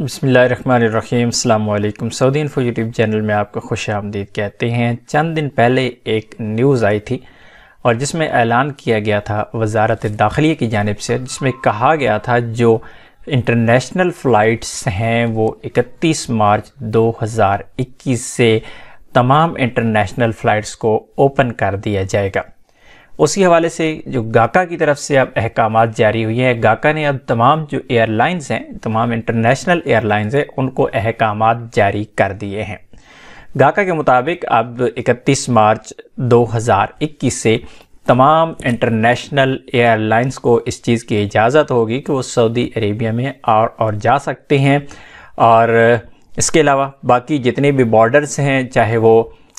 बिस्मिल्लाहिर्रहमानिर्रहीम। अस्सलाम वालेकुम। सऊदी इन्फो यूट्यूब चैनल में आपको खुश आमदीद कहते हैं। चंद दिन पहले एक न्यूज़ आई थी और जिसमें ऐलान किया गया था वज़ारत दाखिला की जानिब से, जिसमें कहा गया था जो इंटरनेशनल फ़्लाइट्स हैं वो 31 मार्च 2021 से तमाम इंटरनेशनल फ़्लाइट्स को ओपन कर दिया जाएगा। उसी हवाले से जो गाका की तरफ से अब अहकामात जारी हुए हैं, गाका ने अब तमाम जो एयरलाइंस हैं, तमाम इंटरनेशनल एयरलाइंस हैं, उनको अहकामात जारी कर दिए हैं। गाका के मुताबिक अब 31 मार्च 2021 से तमाम इंटरनेशनल एयरलाइंस को इस चीज़ की इजाज़त होगी कि वो सऊदी अरेबिया में और जा सकते हैं। और इसके अलावा बाकी जितने भी बॉर्डर्स हैं, चाहे वो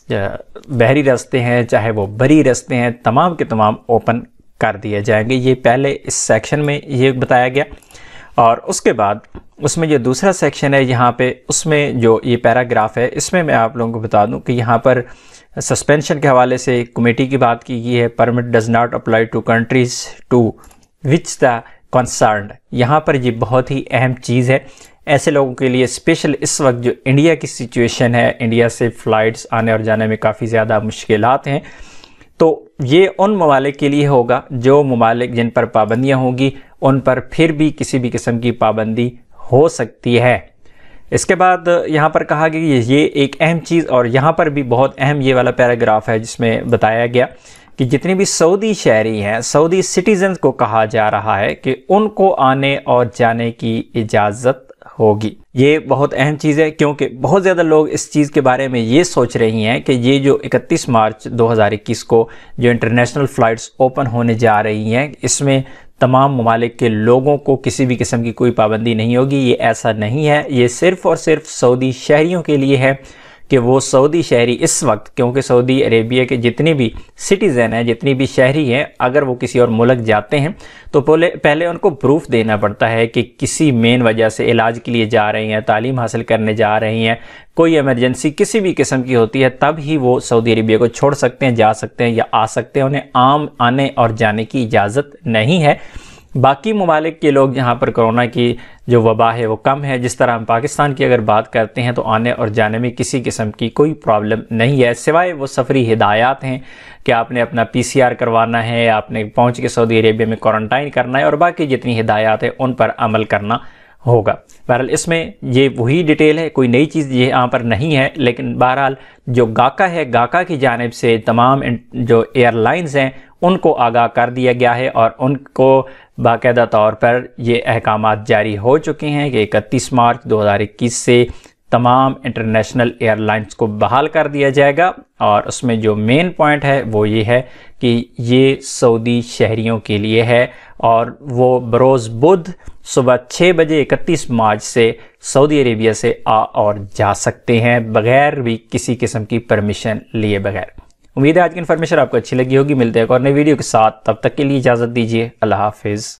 बहरी रास्ते हैं चाहे वो बरी रास्ते हैं, तमाम के तमाम ओपन कर दिए जाएंगे। ये पहले इस सेक्शन में ये बताया गया। और उसके बाद उसमें जो दूसरा सेक्शन है यहाँ पे, उसमें जो ये पैराग्राफ है, इसमें मैं आप लोगों को बता दूं कि यहाँ पर सस्पेंशन के हवाले से कमेटी की बात की गई है। Permit does not apply to countries to which the concerned. यहाँ पर ये बहुत ही अहम चीज़ है ऐसे लोगों के लिए, स्पेशल इस वक्त जो इंडिया की सिचुएशन है, इंडिया से फ़्लाइट्स आने और जाने में काफ़ी ज़्यादा मुश्किलात हैं। तो ये उन ममालिक के लिए होगा जो ममालिक जिन पर पाबंदियां होंगी उन पर फिर भी किसी भी किस्म की पाबंदी हो सकती है। इसके बाद यहाँ पर कहा गया कि ये एक अहम चीज़, और यहाँ पर भी बहुत अहम ये वाला पैराग्राफ है जिसमें बताया गया कि जितने भी सऊदी शहरी हैं, सऊदी सिटीज़न्स को कहा जा रहा है कि उनको आने और जाने की इजाज़त होगी। ये बहुत अहम चीज़ है क्योंकि बहुत ज़्यादा लोग इस चीज़ के बारे में ये सोच रही हैं कि ये जो 31 मार्च 2021 को जो इंटरनेशनल फ़्लाइट्स ओपन होने जा रही हैं, इसमें तमाम ममालिक के लोगों को किसी भी किस्म की कोई पाबंदी नहीं होगी। ये ऐसा नहीं है, ये सिर्फ़ और सिर्फ सऊदी शहरियों के लिए है कि वो सऊदी शहरी इस वक्त, क्योंकि सऊदी अरेबिया के जितने भी सिटीज़न हैं, जितनी भी शहरी हैं, अगर वो किसी और मुल्क जाते हैं तो पहले उनको प्रूफ देना पड़ता है कि किसी मेन वजह से इलाज के लिए जा रही हैं, तालीम हासिल करने जा रही हैं, कोई इमरजेंसी किसी भी किस्म की होती है, तब ही वो सऊदी अरेबिया को छोड़ सकते हैं, जा सकते हैं या आ सकते हैं। उन्हें आम आने और जाने की इजाज़त नहीं है। बाकी ममालिक के लोग जहाँ पर कोरोना की जो वबा है वो कम है, जिस तरह हम पाकिस्तान की अगर बात करते हैं तो आने और जाने में किसी किस्म की कोई प्रॉब्लम नहीं है, सिवाय वो सफरी हिदायत हैं कि आपने अपना PCR करवाना है, आपने पहुँच के सऊदी अरेबिया में क्वारंटाइन करना है, और बाकी जितनी हिदायत है उन पर अमल करना होगा। बहरहाल इसमें ये वही डिटेल है, कोई नई चीज़ ये यहाँ पर नहीं है। लेकिन बहरहाल जो गाका है, गाका की जानिब से तमाम जो एयरलाइंस हैं उनको आगाह कर दिया गया है और उनको बाकायदा तौर पर ये अहकामात जारी हो चुके हैं कि 31 मार्च 2021 से तमाम इंटरनेशनल एयरलाइंस को बहाल कर दिया जाएगा। और उसमें जो मेन पॉइंट है वो ये है कि ये सऊदी शहरियों के लिए है और वो बरोज़ बुध सुबह 6 बजे 31 मार्च से सऊदी अरेबिया से आ और जा सकते हैं बग़ैर भी किसी किस्म की परमिशन लिए बगैर। उम्मीद है आज की इन्फॉर्मेशन आपको अच्छी लगी होगी। मिलते हैं एक और नई वीडियो के साथ, तब तक के लिए इजाज़त दीजिए। अल्लाह हाफिज़।